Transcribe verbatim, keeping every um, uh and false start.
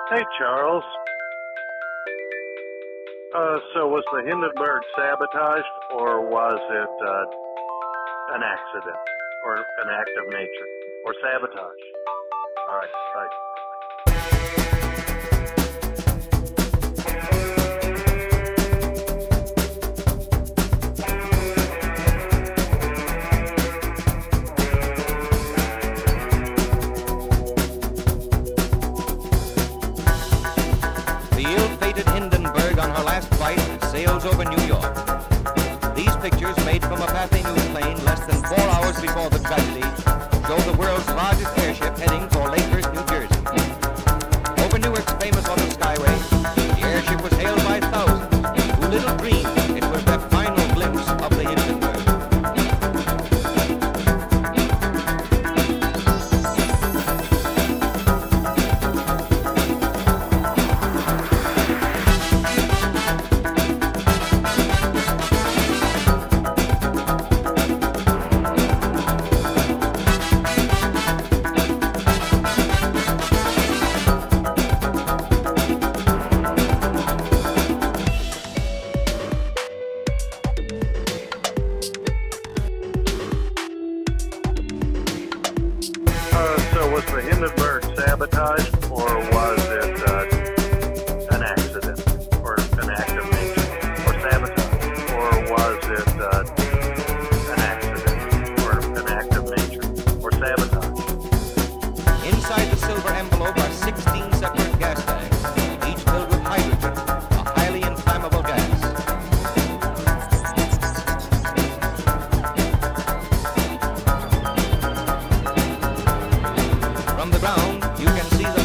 Hey, Charles. Uh, so was the Hindenburg sabotaged, or was it uh, an accident, or an act of nature, or sabotage? All right, right. The ill-fated Hindenburg on her last flight sails over New York. These pictures, made from a Pathé News plane less than four hours before the tragedy, show the world's largest airship heading for Lakehurst, New Jersey. Over Newark's famous auto skyway, the airship was hailed by thousands who little dreamed it was their final glimpse of the Hindenburg. So was the Hindenburg sabotaged, or was it uh, an accident, or an act of nature, or sabotage, or was it uh, an accident, or an act of nature, or sabotage? Inside the silver envelope are sixteen separate gas bags, each filled with hydrogen, a highly inflammable gas. From the ground, you can see the